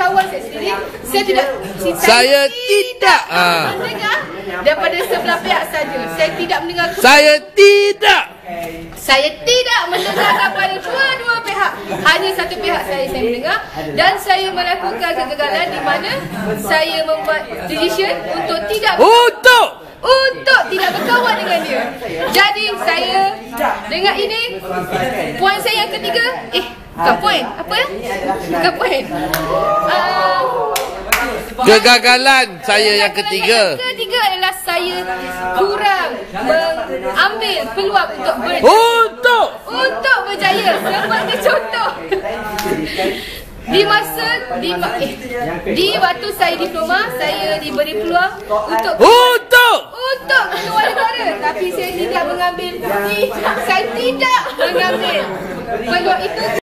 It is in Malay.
kawan saya sendiri, saya tidak mendengar daripada sebelah pihak saja. Saya tidak mendengar. Saya tidak mendengar daripada dua-dua pihak. Hanya satu pihak saya mendengar, dan saya melakukan kegagalan di mana saya membuat decision untuk tidak berkawan dengan dia. Jadi saya dengar ini, poin saya yang ketiga, bukan poin, apa ya? Bukan poin. Kegagalan saya yang ketiga. Yang ketiga adalah saya kurang mengambil peluang untuk berjaya. Sebagai contoh, di waktu saya diploma, saya diberi peluang untuk keluar negara, tapi saya tidak mengambil peluang itu.